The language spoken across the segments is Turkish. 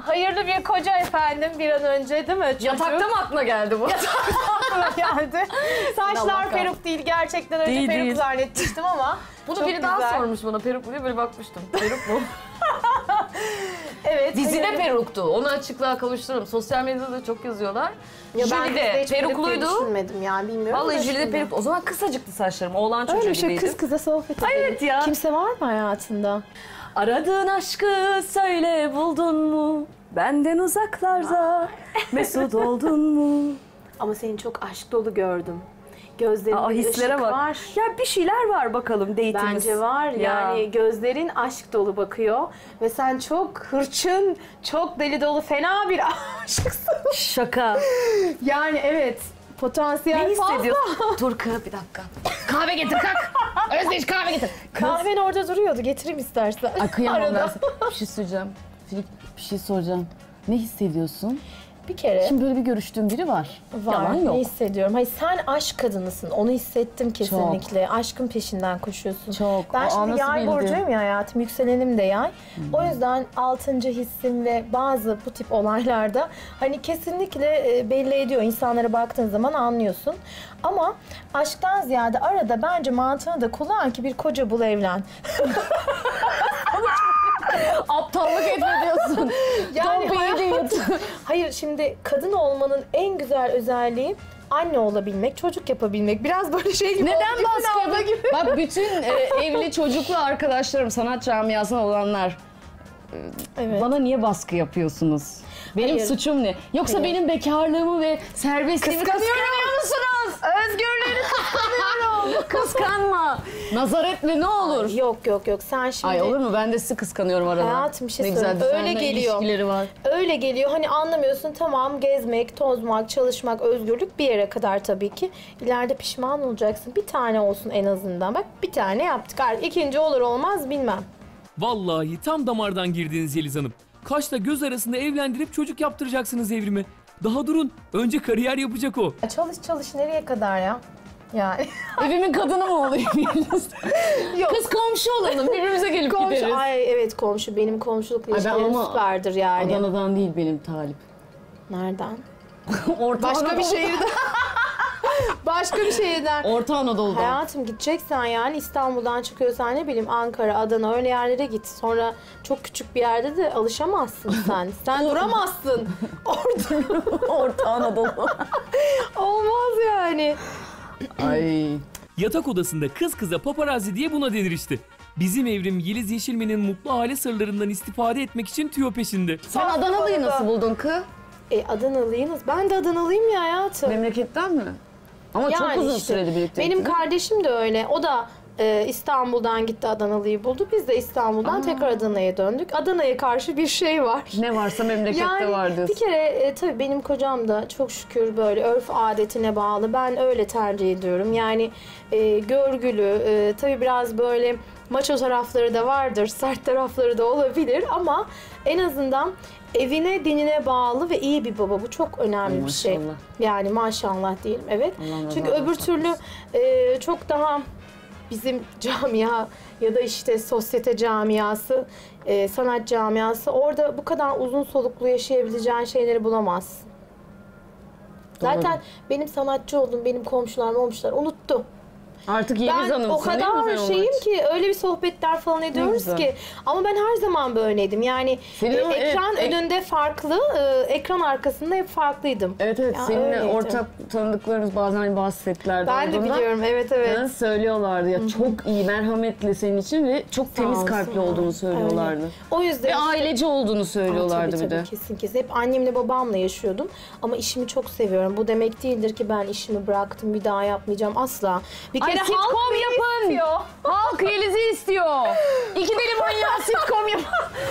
hayırlı bir koca efendim bir an önce değil mi? Çocuk. Yatakta mı aklına geldi bu? Aklıma geldi. Saçlar peruk değil. Gerçekten önce Değil, peruk değil. zannetmiştim ama Bunu çok biri daha güzel. sormuş bana. Peruk mu diye böyle bakmıştım. Peruk mu? Evet. Dizide hayırlı. peruktu. Onu açıklığa kavuştururum. Sosyal medyada da çok yazıyorlar. Ya ben Jüli dizide de hiç peruk diye perukluydu. düşünmedim yani bilmiyorum. Vallahi da Jüli de şimdi. peruk. O zaman kısacıktı saçlarım. Oğlan çocuğu Öyle bir şey gibiydim. kız kıza sohbet edelim. Evet ya. Kimse var mı hayatında? Aradığın aşkı söyle buldun mu? Benden uzaklarda mesut oldun mu? Ama seni çok aşk dolu gördüm. Gözlerinde hislere ışık bak. var. Ya bir şeyler var bakalım date'imiz. Bence var yani gözlerin aşk dolu bakıyor ve sen çok hırçın, çok deli dolu fena bir aşıksın. Şaka. Yani evet potansiyel Ne fazla. hissediyorsun? Dur kız bir dakika. Kahve getir kalk. Özdeş kahve getir. Kahven orada duruyordu getireyim istersen. Ay kıyamam ben Arada. sana. Bir şey söyleyeceğim. Filip bir şey soracağım. Ne hissediyorsun? Bir kere Şimdi böyle bir görüştüğün biri var. var. Yalan yok. Ne hissediyorum? Hayır sen aşk kadınısın. Onu hissettim kesinlikle. Aşkın peşinden koşuyorsun. Çok. Ben Aa, şimdi nasıl yay bildin? burcuyum ya hayatım. Yükselenim de yay. O yüzden 6. hissim ve bazı bu tip olaylarda hani kesinlikle belli ediyor. İnsanlara baktığın zaman anlıyorsun. Ama aşktan ziyade arada bence mantığını da kullan ki bir koca bul evlen. Aptallık etmiyorsun. Yani Don't be hayır şimdi kadın olmanın en güzel özelliği anne olabilmek, çocuk yapabilmek. Biraz böyle şey gibi Neden oldu, baskı abla gibi. Bak bütün evli çocuklu arkadaşlarım, sanat camiasında olanlar Evet. bana niye baskı yapıyorsunuz? Benim Hayır. suçum ne? Yoksa Hayır. benim bekarlığımı ve serbestliğimi Kıskanıyorum. kıskanıyor musunuz? Özgürlüğünü kıskanıyorum. Kıskanma. Nazar etme ne olur. Yok sen şimdi Ay olur mu? Ben de sizi kıskanıyorum arada. Hayatım, bir şey Ne güzel söyleyeyim. Öyle düzenli geliyor. ilişkileri var. öyle geliyor hani anlamıyorsun tamam gezmek, tozmak, çalışmak, özgürlük bir yere kadar tabii ki. İleride pişman olacaksın. Bir tane olsun en azından. Bak bir tane yaptık. Artık ikinci olur olmaz bilmem. Vallahi tam damardan girdiniz Yeliz Hanım. Kaşla göz arasında evlendirip çocuk yaptıracaksınız Evrim'e. Daha durun. Önce kariyer yapacak o. Çalış nereye kadar ya? Yani. Evimin kadını mı olayım? Yok. Kız komşu olalım. Birbirimize gelip gideriz. Komşu, ay evet komşu. Benim komşuluk Ay ben ilişkilerim ama süperdir yani. Adana'dan değil benim talip. Nereden? Orta Başka bir Anadolu. şehirden. Başka bir şehirden. Orta Anadolu'dan. Hayatım gideceksen yani İstanbul'dan çıkıyorsan ne bileyim Ankara, Adana öyle yerlere git. Sonra çok küçük bir yerde de alışamazsın sen. Sen duramazsın. Orada Orta Anadolu. olmaz yani. Ay. Yatak odasında kız kıza paparazzi diye buna denir işte. Bizim Evrim Yeliz Yeşilmen'in mutlu aile sırlarından istifade etmek için tüyo peşinde. Sen Adanalı'yı nasıl buldun kız? Adanalıyız. Ben de Adanalıyım ya hayatım. Memleketten mi? Ama çok Yani uzun işte, süreli birlikte. benim kardeşim de öyle. O da İstanbul'dan gitti Adanalı'yı buldu. Biz de İstanbul'dan tekrar Adana'ya döndük. Adana'ya karşı bir şey var. Ne varsa memlekette var diyorsun. Bir kere tabii benim kocam da çok şükür böyle örf adetine bağlı. Ben öyle tercih ediyorum. Yani görgülü, tabii biraz böyle maço tarafları da vardır, sert tarafları da olabilir ama en azından evine, dinine bağlı ve iyi bir baba. Bu çok önemli bir şey. Maşallah. Yani maşallah diyelim, evet. Allah Çünkü razı öbür olsun. türlü çok daha bizim camia ya da işte sosyete camiası, sanat camiası orada bu kadar uzun soluklu yaşayabileceğin şeyleri bulamazsın. Zaten benim sanatçı olduğum benim komşular unuttu. Artık Yeliz Ben Hanım'sın o değil mi kadar sen onun şeyim için? ki öyle bir sohbetler falan ediyoruz güzel. ki. Ama ben her zaman böyleydim. Yani Senin o- ekran evet, önünde farklı, ekran arkasında hep farklıydım. Evet Ya seninle öyleydim. ortak tanıdıklarımız bazen hani bazı setlerde Ben de olduğunda biliyorum, evet. ha, söylüyorlardı ya çok iyi, merhametli senin için ve çok temiz olsun. kalpli olduğunu söylüyorlardı. Öyle. O yüzden Ve işte- aileci olduğunu söylüyorlardı Tabii, bir de. kesin. Hep annemle babamla yaşıyordum. Ama işimi çok seviyorum. Bu demek değildir ki ben işimi bıraktım, bir daha yapmayacağım. Asla. Bir Ay, kere halk sitcom beni yapın. istiyor. Halk Yeliz'i istiyor. İki deli manyağı sitcom yapın.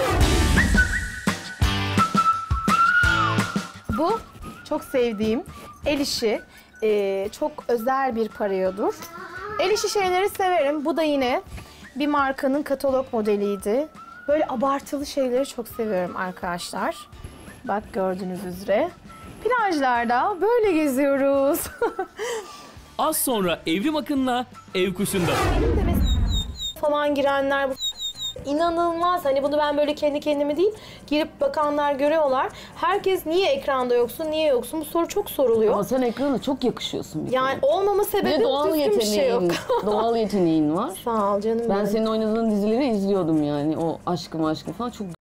Bu çok sevdiğim el işi. Çok özel bir parayodur. El işi şeyleri severim. Bu da yine bir markanın katalog modeliydi. Böyle abartılı şeyleri çok seviyorum arkadaşlar. Bak gördüğünüz üzere. Plajlarda böyle geziyoruz. Az sonra Evrim Akın'la Ev Kuşu'nda. falan girenler bu inanılmaz. Hani bunu ben böyle kendi kendime değil, girip bakanlar görüyorlar. Herkes niye ekranda yoksun, niye yoksun? Bu soru çok soruluyor. Ama sen ekrana çok yakışıyorsun bir Yani kere. olmama Ve sebebi doğal düzgün bir şey yok. yeteneğin, doğal yeteneğin var. Sağ ol canım Ben benim. senin oynadığın dizileri izliyordum yani. O aşkım falan çok